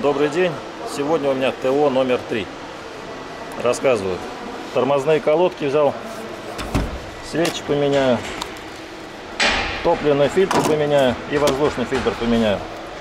Добрый день. Сегодня у меня ТО номер 3. Рассказываю. Тормозные колодки взял, свечи поменяю, топливный фильтр поменяю и воздушный фильтр поменяю.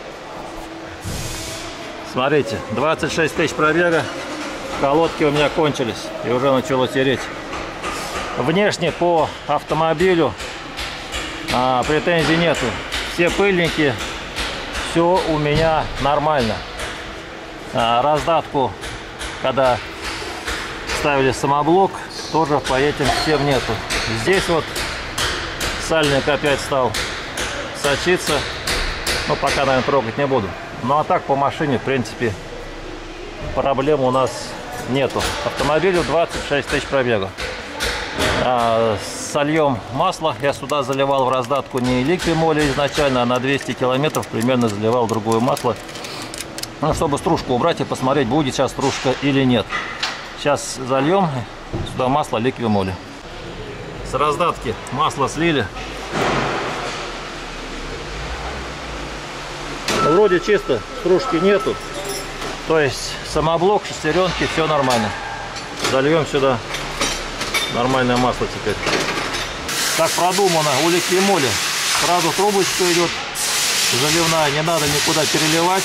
Смотрите, 26 тысяч пробега, колодки у меня кончились и уже начало тереть. Внешне по автомобилю претензий нету. Все пыльники, все у меня нормально. Раздатку, когда ставили самоблок, тоже по этим всем нету. Здесь вот сальник опять стал сочиться. Но пока, наверное, трогать не буду. Ну а так по машине, в принципе, проблем у нас нету. Автомобилю 26 тысяч пробега. Сольем масло. Я сюда заливал в раздатку не ликвимоли изначально, а на 200 километров примерно заливал другое масло. Ну, чтобы стружку убрать и посмотреть, будет сейчас стружка или нет. Сейчас зальем сюда масло ликвимоли. С раздатки масло слили. Вроде чисто, стружки нету. То есть самоблок, шестеренки, все нормально. Зальем сюда нормальное масло теперь. Так продумано у ликвимоли. Сразу трубочка идет заливная, не надо никуда переливать,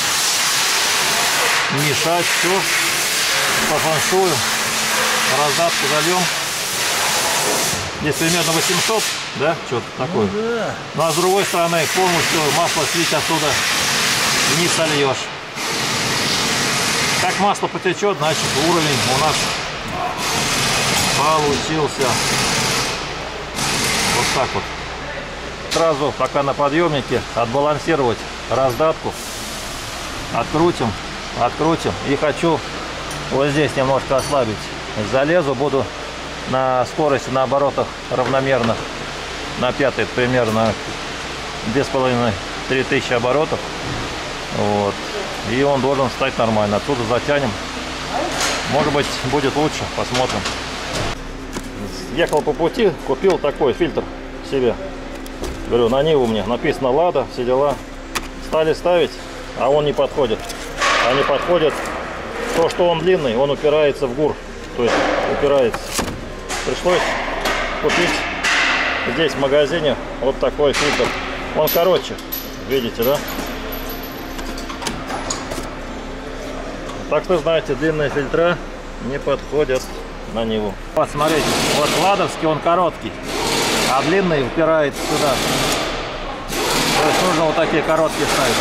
мешать, все по фэншую. Раздатку зальем. Здесь примерно 800, да, что-то такое. Ну, да. Ну а с другой стороны полностью масло слить отсюда не сольешь. Как масло потечет, значит уровень у нас получился. Вот так вот. Сразу пока на подъемнике отбалансировать раздатку. Открутим, открутим. И хочу вот здесь немножко ослабить. Залезу, буду на скорости, на оборотах равномерных, на пятой примерно 2500-3000 оборотов. Вот. И он должен стать нормально. Оттуда затянем. Может быть, будет лучше. Посмотрим. Ехал по пути, купил такой фильтр себе. Говорю, на Ниву мне написано Лада, все дела. Стали ставить, а он не подходит. А не подходит то, что он длинный, он упирается в ГУР. То есть упирается. Пришлось купить здесь в магазине вот такой фильтр. Он короче, видите, да? Так что, знаете, длинные фильтра не подходят на него. Вот, смотрите, вот ладовский он короткий, а длинный упирается сюда. То есть нужно вот такие короткие ставить.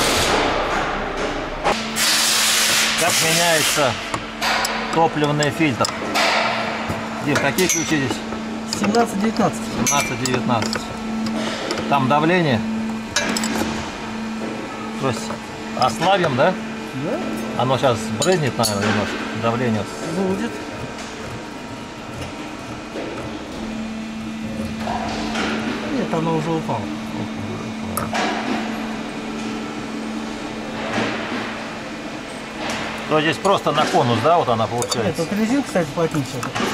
Как меняется топливный фильтр? Дим, какие ключи здесь? 17-19. 17-19. Там давление. То есть ослабим, да? Да? Оно сейчас брызнет, наверное, немножко. Давление. Будет. Нет, оно уже упало. То здесь просто на конус, да, вот она получается? Нет, вот резинка, кстати, плотнее.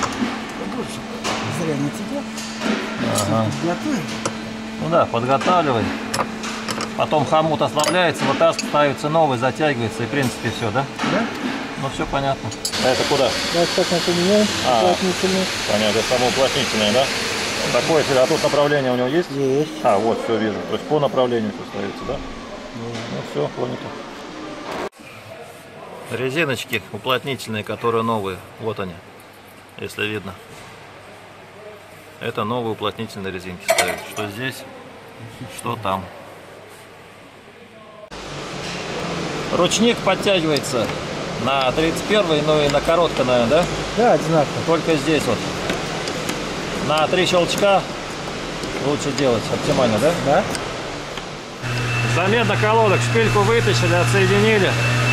Зря не тебя. Ага. Готовим. Ну да, подготавливай. Потом хомут ослабляется, вытаскивается, ставится новый, затягивается и в принципе все, да? Да? Ну все понятно. А это куда? Давайте так мы поменяем. Уплотнительный. Понятно, это само уплотнительное, да? Такое, а тут направление у него есть? Есть. А, вот, все вижу. То есть по направлению все ставится, да? Ну все, понятно. Резиночки уплотнительные, которые новые. Вот они, если видно. Это новые уплотнительные резинки ставят. Что здесь, что там. Ручник подтягивается на 31, ну и на короткое, наверное, да? Да, одинаково. Только здесь вот. На 3 щелчка лучше делать, оптимально, да? Да. Замена колодок. Шпильку вытащили, отсоединили.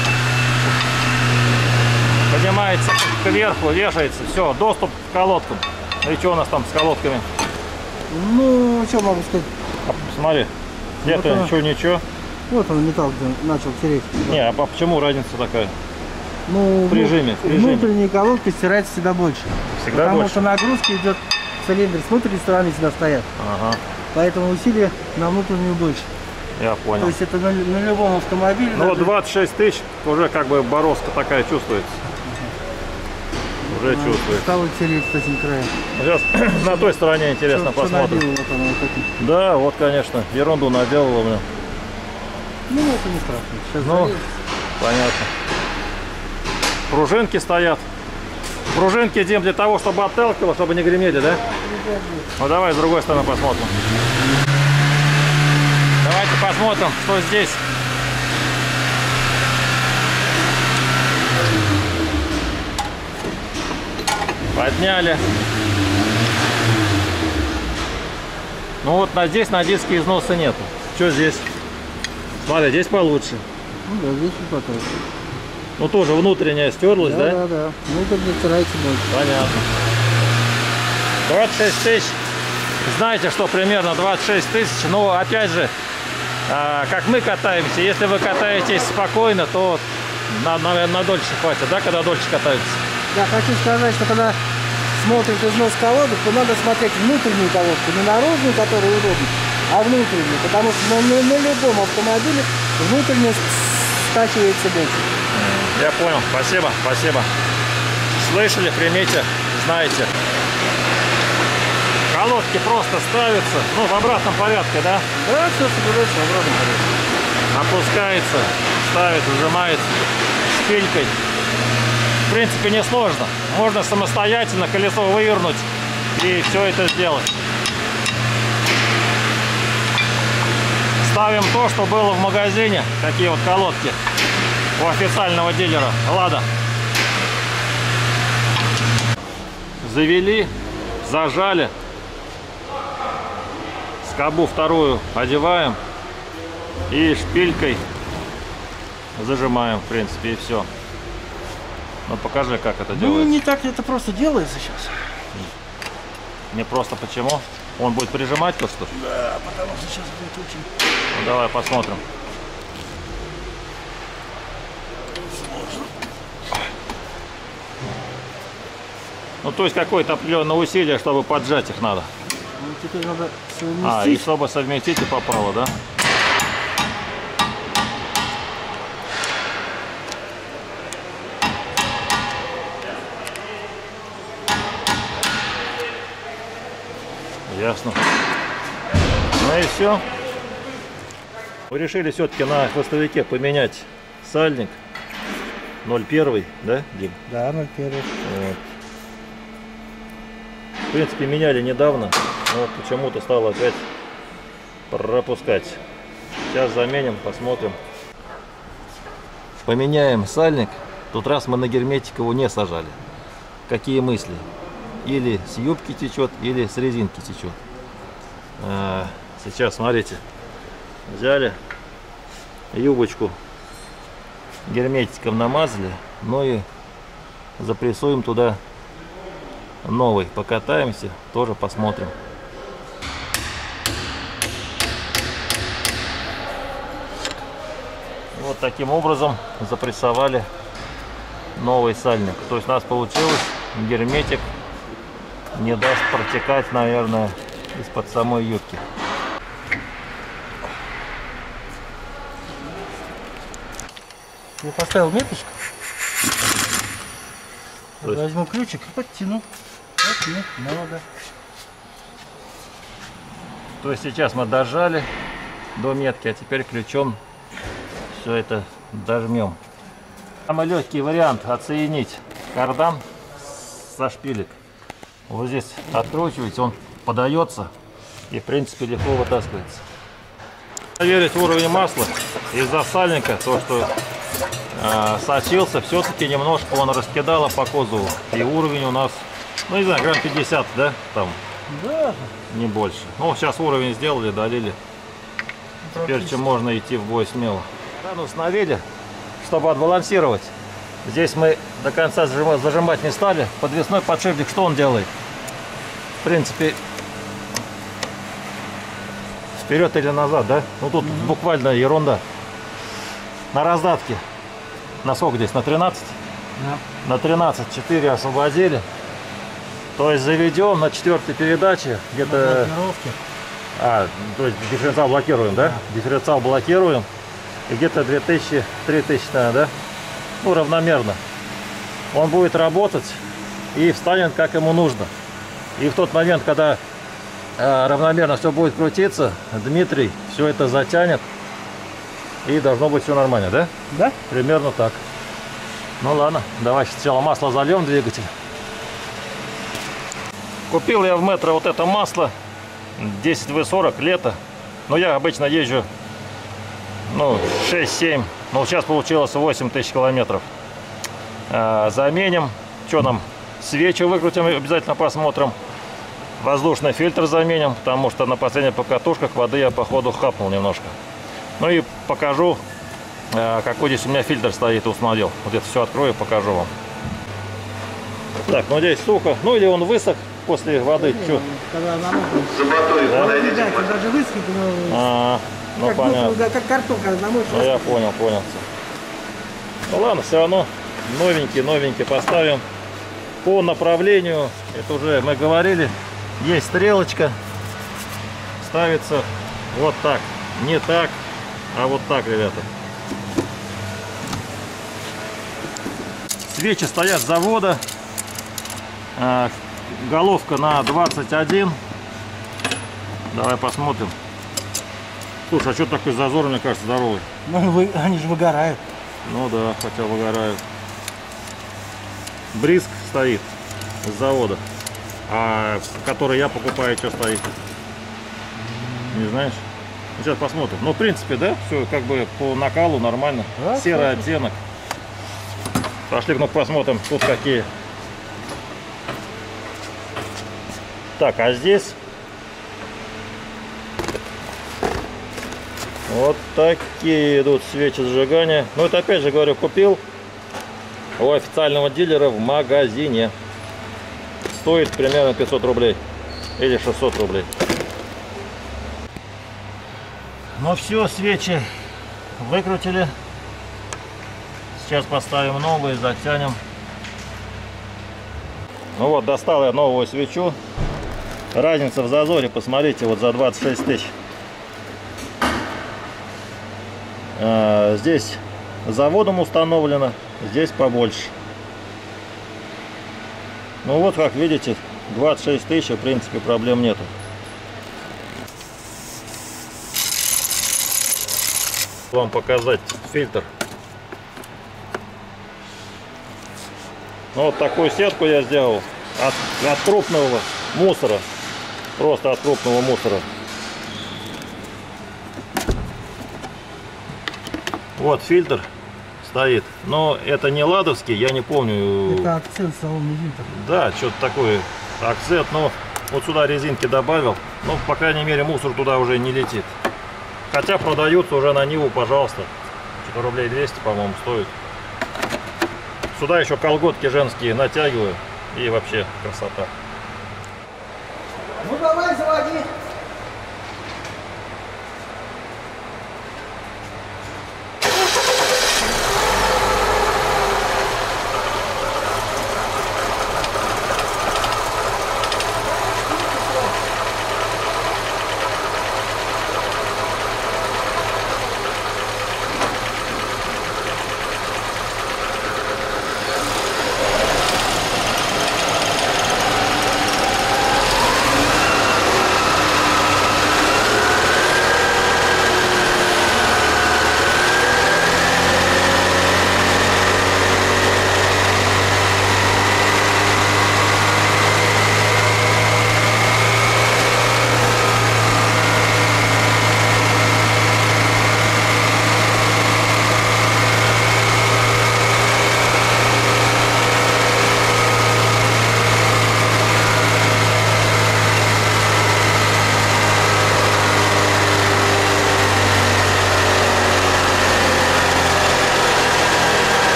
Поднимается кверху, вешается. Все, доступ к колодкам. И что у нас там с колодками? Ну, что могу сказать? Смотри, где-то Вот ничего. Вот он металл начал тереть. Не, а почему разница такая? Ну, В режиме. внутренняя колодка стирается всегда больше. Всегда потому больше? что нагрузка идет в цилиндр с внутренней стороны всегда стоят. Ага. Поэтому усилия на внутреннюю больше. Я То понял. есть это на любом автомобиле. Ну вот даже- 26 тысяч, уже как бы бороздка такая чувствуется. Уже чувствуется. Стало тереть с этим краем. Сейчас на той стороне интересно Что посмотрим. набило вот оно вот этим. Да, вот, конечно, ерунду наделала, блин. Ну, это не страшно. Сейчас Ну, заедет. понятно. Пружинки стоят. Пружинки, Дим, для того, чтобы отталкивало, чтобы не гремели, да? Ну давай с другой стороны посмотрим. Давайте посмотрим, что здесь. Подняли. Ну вот здесь на диске износа нету. Что здесь? Смотри, здесь получше. Ну да, здесь вот так. Ну тоже внутренняя стерлась, да? Да, да. Ну, как затирайте больше. Понятно. 26 тысяч. Знаете, что примерно 26 тысяч. Но опять же, как мы катаемся, если вы катаетесь спокойно, то на дольше хватит, да, когда дольше катаются? Я хочу сказать, что когда смотрят износ колодок, то надо смотреть внутреннюю колодку, не наружную, которая удобна, а внутреннюю, потому что на любом автомобиле внутренняя стачивается больше. Я понял. Спасибо, спасибо. Слышали, примите, знаете. Колодки просто ставятся, ну, в обратном порядке, да? Да, все собирается в обратном порядке. Опускается, ставит, сжимается шпилькой. В принципе, несложно. Можно самостоятельно колесо вывернуть и все это сделать. Ставим то, что было в магазине. Такие вот колодки у официального дилера Лада. Завели, зажали. Скобу вторую одеваем и шпилькой зажимаем, в принципе, и все. Ну покажи, как это Ну, делается. не так это просто делается сейчас. Не просто почему? Он будет прижимать то, что? Да, потому что сейчас будет очень... Ну, давай посмотрим. Ну то есть какое-то определенное усилие, чтобы поджать их надо. Ну, теперь надо И совместить. чтобы совместить и попало, да? Ясно. Ну и все. Мы решили все-таки на хвостовике поменять сальник 0,1, да, Дим? Да, 0,1. Вот. В принципе, меняли недавно, но почему-то стало опять пропускать. Сейчас заменим, посмотрим. Поменяем сальник. Тут раз мы на герметик его не сажали. Какие мысли? Или с юбки течет, или с резинки течет. Сейчас, смотрите. Взяли юбочку, герметиком намазали, ну и запрессуем туда новый. Покатаемся, тоже посмотрим. Вот таким образом запрессовали новый сальник. То есть у нас получилось, герметик не даст протекать, наверное, из-под самой юбки. Я поставил меточку. То есть- Возьму ключик и подтяну. Вот, нет, надо. То есть сейчас мы дожали до метки, а теперь ключом все это дожмем. Самый легкий вариант отсоединить кардан со шпилек. Вот здесь откручиваете, он подается и в принципе легко вытаскивается. Проверить уровень масла из-за сальника, то что сочился, все-таки немножко он раскидало по кузову. И уровень у нас, ну не знаю, грамм 50, да, там, Да. не больше. Ну сейчас уровень сделали, долили. Теперь чем можно идти в бой смело. Кран установили, чтобы отбалансировать. Здесь мы до конца зажимать не стали. Подвесной подшипник, что он делает? В принципе, вперед или назад, да? Ну тут буквально ерунда. На раздатке. На сколько здесь? На 13? Да. На 13 4 освободили. То есть заведем на 4-й передаче где-то Блокировки. То есть дифференциал блокируем, да? Дифференциал блокируем. И где-то 2000, 3000, наверное, да? Ну, равномерно. Он будет работать и встанет, как ему нужно. И в тот момент, когда равномерно все будет крутиться, Дмитрий все это затянет. И должно быть все нормально, да? Да? Примерно так. Ну ладно, давай сначала масло зальем в двигатель. Купил я в Метро вот это масло 10В40, лето. Но я обычно езжу 6-7. Но сейчас получилось 8000 километров. Заменим. Что нам? Свечи выкрутим, обязательно посмотрим. Воздушный фильтр заменим, потому что на последних покатушках воды я походу хапнул немножко. Ну и покажу, какой здесь у меня фильтр стоит, установил. Вот это все открою, покажу вам. Так, ну здесь сухо. Ну или он высох после воды. Чё? Когда она да, когда же высохнет, ну понятно. как картонка, намочишь. Ну я понял. Ну ладно, все равно новенький поставим. По направлению, это уже мы говорили, есть стрелочка. Ставится вот так. Не так, а вот так, ребята. Свечи стоят с завода. Головка на 21. Давай посмотрим. Слушай, а что такой зазор, мне кажется, здоровый? Ну, они же выгорают. Ну да, хотя выгорают. Бриск стоит с завода. А который я покупаю, что стоит? Не знаешь? Сейчас посмотрим. Ну, в принципе, да, все как бы по накалу нормально. Да, серый оттенок. Пошли, ну посмотрим, тут какие. Так, а здесь вот такие идут свечи зажигания. Ну, это опять же говорю, купил у официального дилера в магазине. Стоит примерно 500 рублей или 600 рублей. Ну все, свечи выкрутили. Сейчас поставим новые, затянем. Ну вот, достал я новую свечу. Разница в зазоре, посмотрите, вот за 26 тысяч. Здесь заводом установлено, здесь побольше. Ну вот, как видите, 26 тысяч, в принципе, проблем нету. Вам показать фильтр. Ну, вот такую сетку я сделал от крупного мусора. Просто от крупного мусора. Вот фильтр стоит. Но это не ладовский, я не помню. Это акцент салонный фильтр. Да, что-то такое. Акцент, но вот сюда резинки добавил. Ну, по крайней мере, мусор туда уже не летит. Хотя продаются уже на Ниву, пожалуйста. Что-то рублей 200, по-моему, стоит. Сюда еще колготки женские натягиваю. И вообще красота. Ну давай, заводи.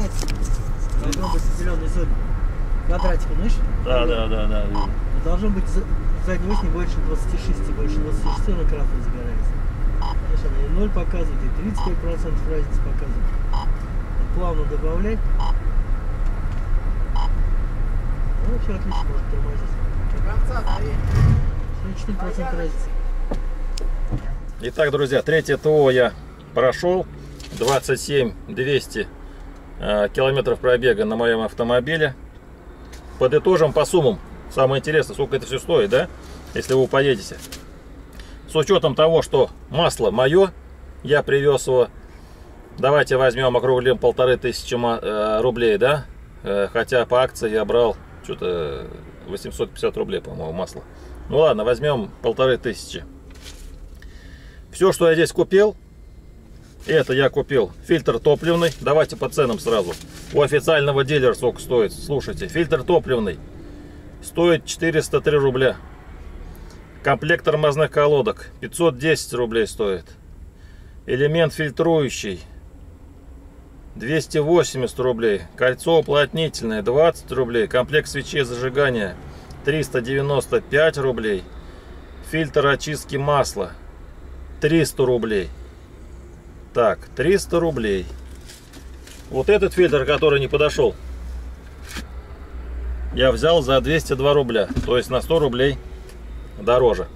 загоняется. Должно быть в зеленой зоне. Квадратик, знаешь? Да. Видно. Должно быть задняя ось не больше 26, больше 26 на крафте загорается. Знаешь, она и 0 показывает, и 35% разницы показывает. Плавно добавлять. Ну, вообще отлично, может тормозить. 44% разницы. Итак, друзья, третье ТО я прошел. 27 200 километров пробега на моем автомобиле. Подытожим по суммам. Самое интересное, сколько это все стоит, да? Если вы поедете. С учетом того, что масло мое, я привез его. Давайте возьмем, округлим 1500 рублей, да? Хотя по акции я брал что-то 850 рублей, по-моему, масло. Ну ладно, возьмем 1500. Все, что я здесь купил, это я купил фильтр топливный. Давайте по ценам сразу. У официального дилера сколько стоит? Слушайте, фильтр топливный стоит 403 рубля. Комплект тормозных колодок 510 рублей стоит. Элемент фильтрующий 280 рублей. Кольцо уплотнительное 20 рублей. Комплект свечей зажигания 395 рублей. Фильтр очистки масла 300 рублей. Так, 300 рублей. Вот этот фильтр, который не подошел, я взял за 202 рубля. То есть на 100 рублей дороже.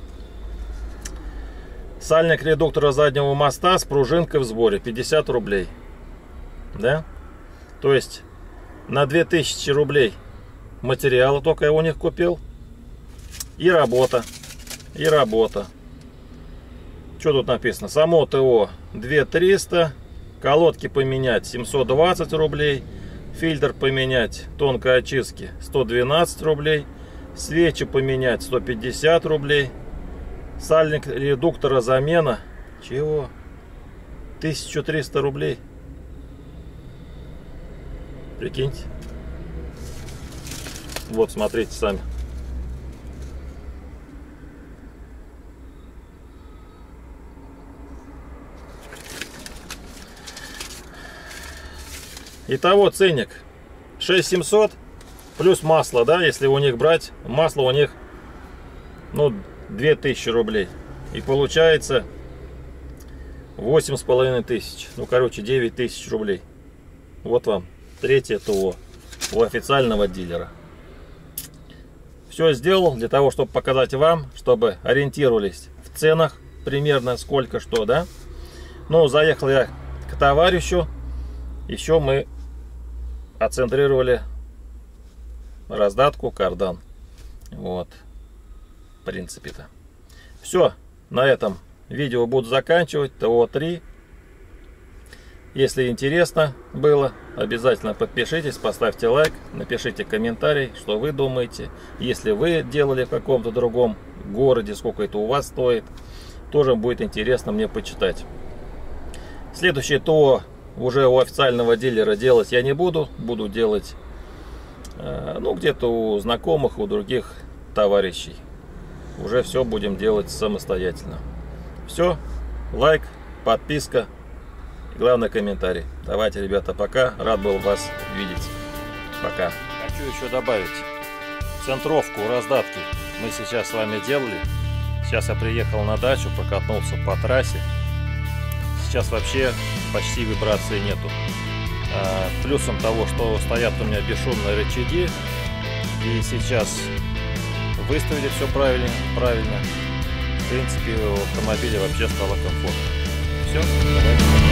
Сальник редуктора заднего моста с пружинкой в сборе 50 рублей. Да? То есть на 2000 рублей материала только я у них купил. И работа. И работа. Что тут написано? Само ТО 2300. Колодки поменять 720 рублей. Фильтр поменять тонкой очистки 112 рублей. Свечи поменять 150 рублей. Сальник редуктора замена. Чего? 1300 рублей. Прикиньте. Вот, смотрите сами. Итого ценник 6700 плюс масло, да, если у них брать, масло у них, ну, 2000 рублей. И получается 8500. Ну, короче, 9000 рублей. Вот вам третье ТО у официального дилера. Все сделал для того, чтобы показать вам, чтобы ориентировались в ценах примерно сколько что, да. Ну, заехал я к товарищу. Еще мы оцентрировали раздатку кардан. Вот. В принципе-то. Все. На этом видео буду заканчивать. ТО-3. Если интересно было, обязательно подпишитесь, поставьте лайк, напишите комментарий, что вы думаете. Если вы делали в каком-то другом городе, сколько это у вас стоит, тоже будет интересно мне почитать. Следующее ТО уже у официального дилера делать я не буду. Буду делать, ну, где-то у знакомых, у других товарищей. Уже все будем делать самостоятельно. Все. Лайк, подписка. И главное, комментарий. Давайте, ребята, пока. Рад был вас видеть. Пока. Хочу еще добавить. Центровку раздатки мы сейчас с вами делали. Сейчас я приехал на дачу, прокатнулся по трассе. Сейчас вообще почти вибрации нету. Плюсом того, что стоят у меня бесшумные рычаги. И сейчас выставили все правильно. В принципе, в автомобиле вообще стало комфортно. Все, давайте.